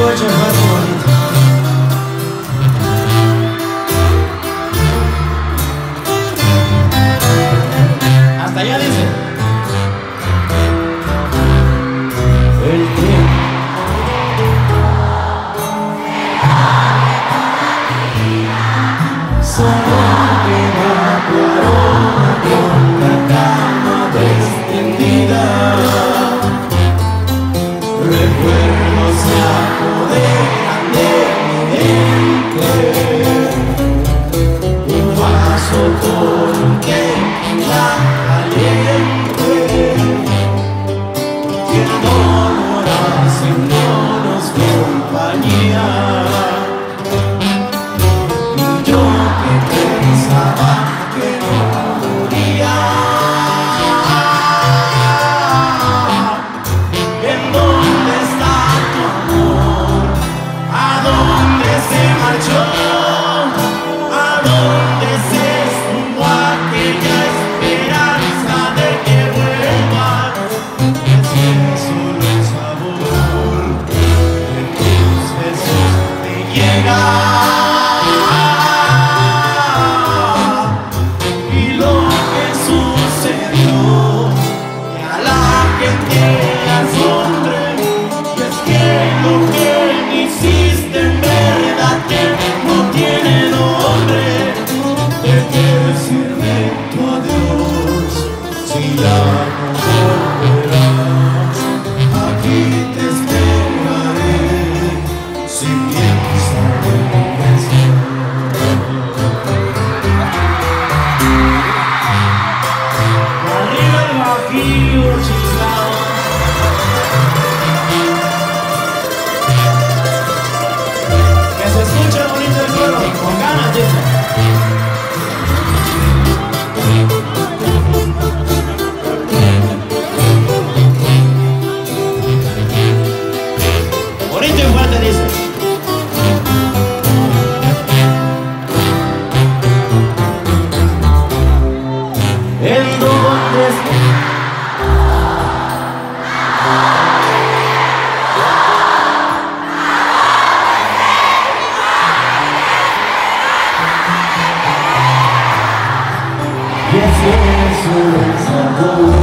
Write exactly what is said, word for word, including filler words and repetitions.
Escucha, más bonito. Hasta allá dice. El tiempo solo queda tu aroma con la cama extendida. Recuerdos se apoderan de mi mente. Un vaso con un tequila caliente, que no morirá si no nos compañía. Y yo que pensaba que no moría. ¿En dónde está tu amor? ¿A dónde se marchó? ¿A dónde se esfumó aquella esperanza de que vuelvas? Es que solo el sabor de tus besos te llega. Y lo que sucedió, que a la gente le asombre, y es que lo que me hiciste en verdad que no tiene nombre. ¿De qué sirve tu adiós si ya no volverás? Aquí te esperaré si piensas regresar. Arriba el bajío chiflado. Que se escuche bonito el coro, con ganas, dice. Bonito y fuerte, dice. ¿En dónde está? Y es que solo el sabor